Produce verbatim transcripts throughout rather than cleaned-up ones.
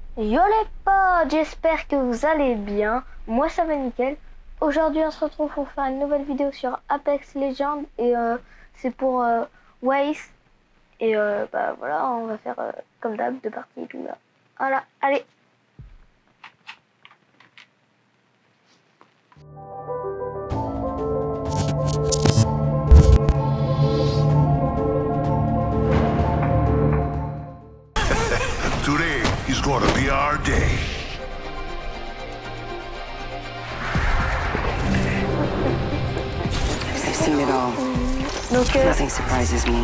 Yo les potes, j'espère que vous allez bien. Moi ça va nickel. Aujourd'hui on se retrouve pour faire une nouvelle vidéo sur Apex Legends et euh, c'est pour euh, Waze. Et euh, bah voilà, on va faire euh, comme d'hab, deux parties et tout là. Voilà, allez. Today is going to be our day. I've seen it all. Donc euh, Nothing surprises me.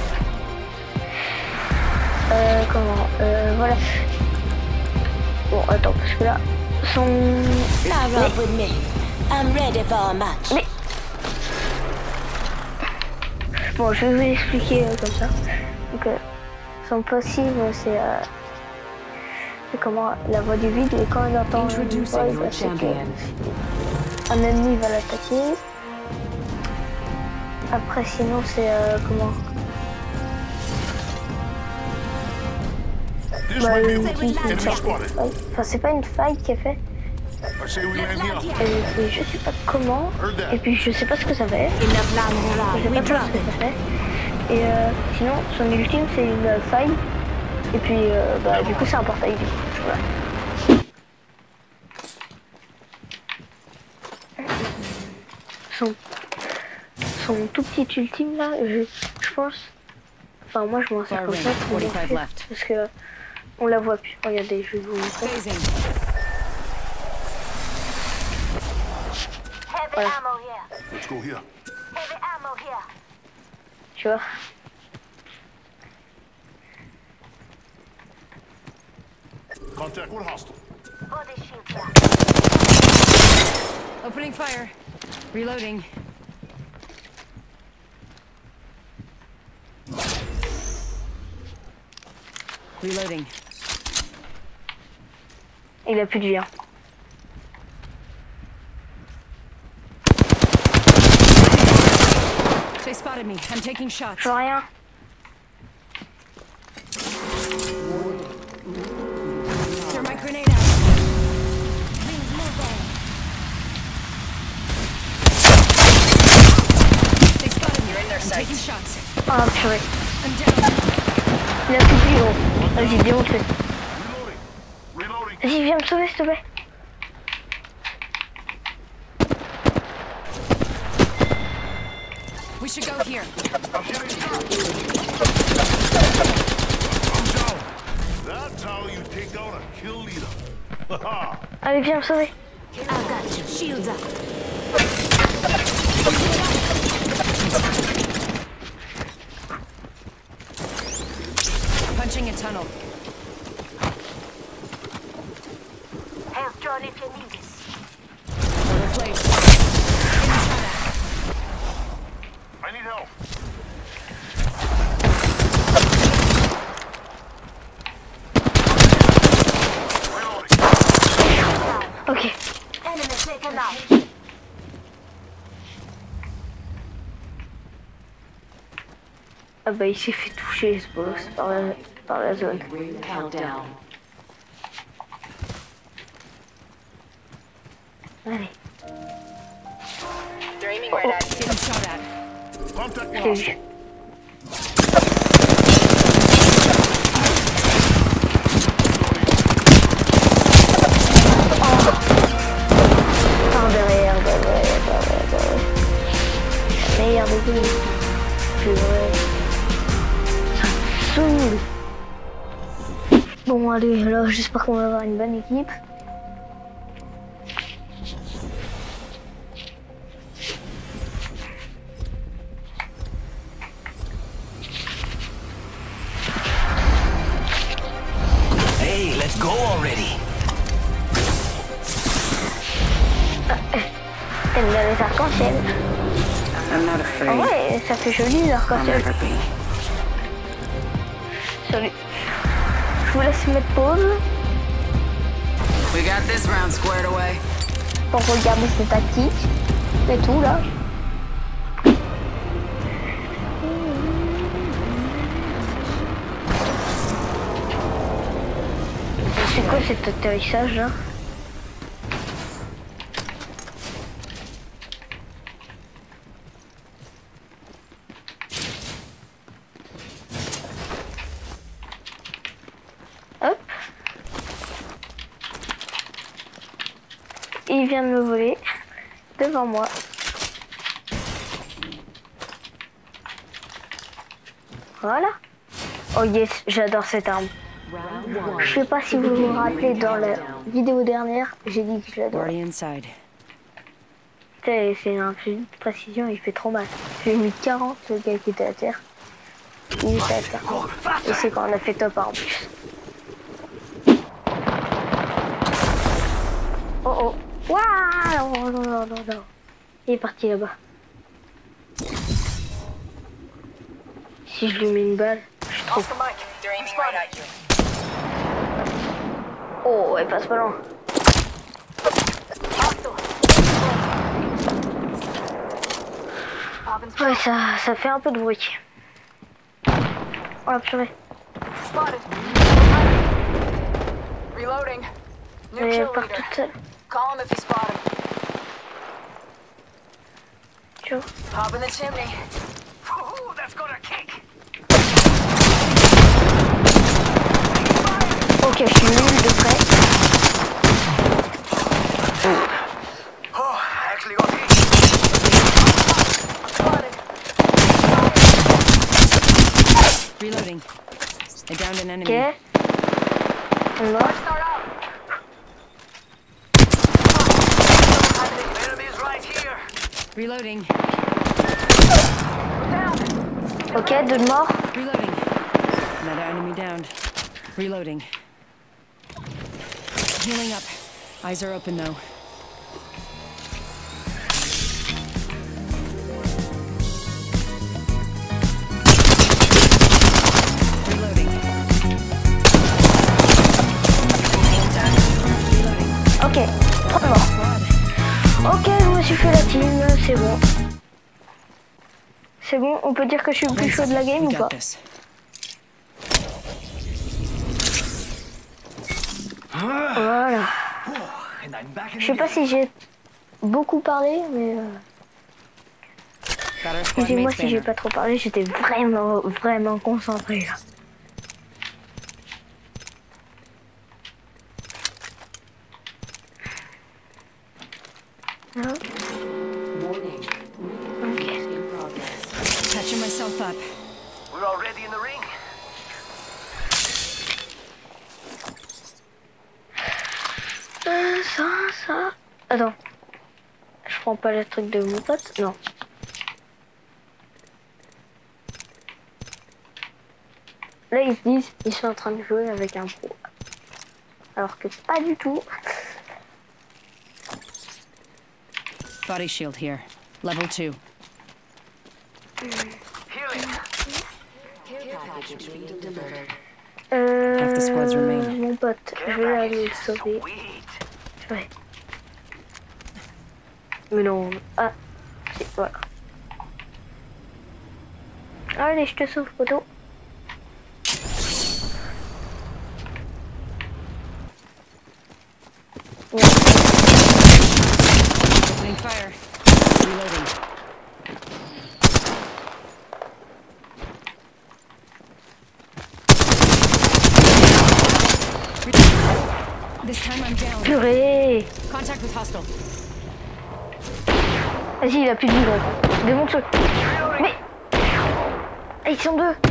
euh, comment euh, voilà. Bon attends parce que là son. Now rub with me. I'm ready for a match. Mais bon, je vais vous expliquer euh, comme ça. Donc euh, son passive c'est euh, c'est comment la voix du vide et quand il entend une voix, bah, c'est que un ennemi va l'attaquer. Après sinon c'est euh, comment This bah, might be une a petite- une enemy sorte de spotted. faille. Enfin c'est pas une faille qu'elle fait. I say we land here. Elle fait je sais pas comment et puis je sais pas ce que ça fait. Je sais pas trop ce que ça fait. Et euh, sinon son ultime c'est une euh, faille. Et puis euh, bah du coup c'est un portail du coup. Voilà. Son, son tout petit ultime là, je, je pense. Enfin moi je m'en sers comme ça pour forty-five m'enfuir, left. parce que on la voit plus. Regardez, je vais vous montrer. Phasing. Heavy Voilà. ammo here. Let's go here. Heavy ammo here. Tu vois. Contact with hostile. Body shield here. Opening fire. Reloading. Reloading. Il a plus de vie. Hein. They spotted me. I'm taking shots. Je vois rien. Throw my grenade out. Rings moving. They spotted me. I'm taking shots. Ah purée. I'm down. Il a plus de vie gros. Vas-y, démonte-le. Reloading. Reloading. Vas-y, viens me sauver s'il te plaît. We should go here. I'm getting shot. I'm down. That's how you take out a kill leader. Haha. Allez, viens me sauver. I got you. Shields up. Punching a tunnel. Health drone if you need it. Order placed. Getting shot at. I need help. Reloading. Ok. Enemy taken out. Ah bah il s'est fait toucher ce boss par la, par la zone. Countdown. Allez, Dreaming red eye. Getting shot at. Contact with je l'ai hostile. vu. Par derrière, bah ouais, bah ouais, bah ouais. La meilleure des deux. C'est vrai. Ça me saoule. Bon allez, là j'espère qu'on va avoir une bonne équipe. Hey, let's go already. T'aimes bien les arcs-en-ciel? I'm not En afraid. vrai, ça fait joli les I'll arcs-en-ciel. never be. Salut. Je vous laisse mettre pause We got this round squared away. pour regarder ses tactiques et tout là. quoi cet atterrissage là? Hop. Il vient de me voler devant moi. Voilà. Oh yes, j'adore cette arme. Je sais pas si vous vous rappelez, dans la vidéo dernière, j'ai dit que je l'adore. C'est un fusil de précision, il fait trop mal. J'ai mis quarante, le gars qui était à terre. Il était à terre. Et c'est quand on a fait top en plus. Oh oh. Waouh, non, non, non, non, non. Il est parti là-bas. Si je lui mets une balle, je trouve. Oh, elle passe pas loin. Ouais, ça, ça fait un peu de bruit. Oh, purée. Elle est part toute seule. Tu vois. Ok, je suis nul de près. Oh, I actually got hit. Reloading. I downed an enemy. Ok. On va. Enemies right here. Reloading. Ok, deux de mort. Reloading. Another enemy downed. Reloading. Healing up. Eyes are open though. Reloading. Ok, trois morts. Ok, je me suis fait la team, c'est bon. C'est bon, on peut dire que je suis le plus chaud de la game ou pas? Voilà. Je sais pas si j'ai beaucoup parlé, mais... Euh... Excusez-moi si j'ai pas trop parlé, j'étais vraiment, vraiment concentré là. Hein? Okay. Catching myself up. We're already in the ring. Euh, ça, ça... Attends. Je prends pas le truc de mon pote, non. Là, ils se disent, ils sont en train de jouer avec un pro. Alors que pas du tout. Body shield here. Level two. Euh, Half the squads remain. Mon pote, je vais aller le sauver. Ouais. Mais non. Ah, si, voilà. Allez, je te sauve, poteau. Opening fire. Reloading. This time I'm down. Purée. Contact with hostile. Vas-y, il a plus de vie, gros. Démonte-le. Mais... Ah, ils sont deux.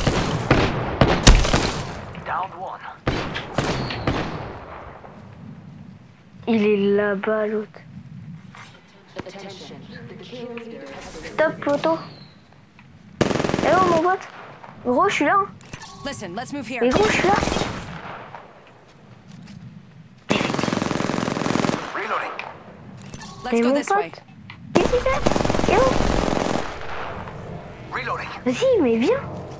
Il est là-bas, l'autre. Stop, poteau. Eh oh, mon pote. Gros, je suis là. Hein. Listen, let's move here. Mais gros, je suis là. Let's Mais go mon this way. pote. Qu'est-ce que c'est? Eh oh. Vas-y, mais viens.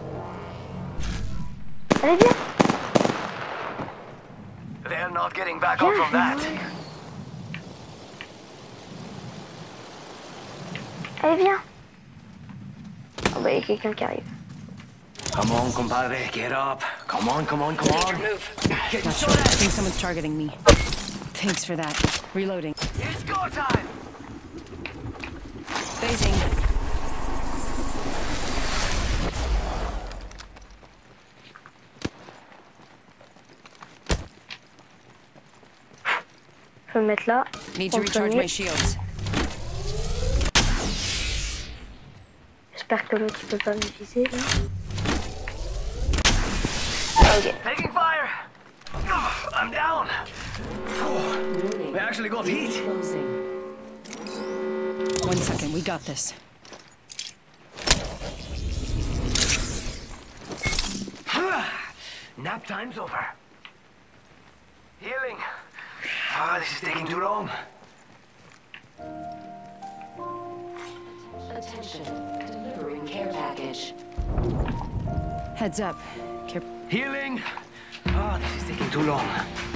Allez, viens. They're not getting back Viens, up from that. Allez, viens. Oh bah, il y a quelqu'un qui arrive. Come on, compadre, get up. Come on, come on, come on. Getting Not sure. shot I at. think someone's targeting me. Thanks for that. Reloading. It's go time. Phasing. Je vais me mettre là. Need to en recharge premier. my shields. J'espère que l'autre ne peut pas me viser là. Ah, ok. Taking fire. Oh, I'm down. Oh, we actually got heat. One second, we got this. Nap time's over. Healing. Ah, this is taking too long. Attention, delivering care package. Heads up. Care Healing. Ah, this is taking too long.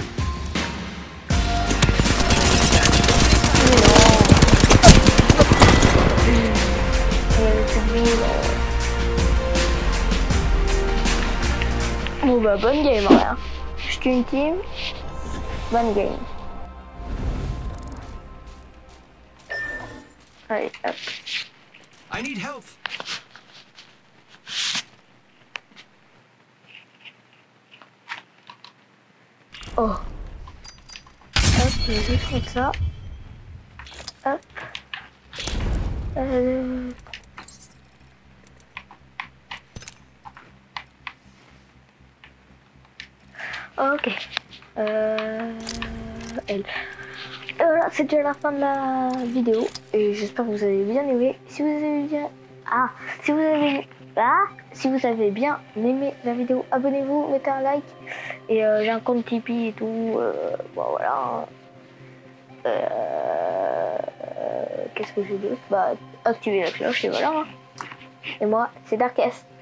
Bon bah bonne game rien. Je tue une team. Bonne game. Allez hop. I need help. Oh. Hop, je vais juste mettre ça. Hop. Euh... Ok. Euh... Elle. Et voilà, c'est déjà la fin de la vidéo. Et j'espère que vous avez bien aimé. Si vous avez bien... Ah, si vous avez... Ah, si vous avez bien aimé la vidéo, abonnez-vous, mettez un like. Et euh, j'ai un compte Tipeee et tout. Euh, bon, voilà. Euh... Qu'est-ce que j'ai d'autre? Bah, activez la cloche et voilà. Et moi, c'est Darkest.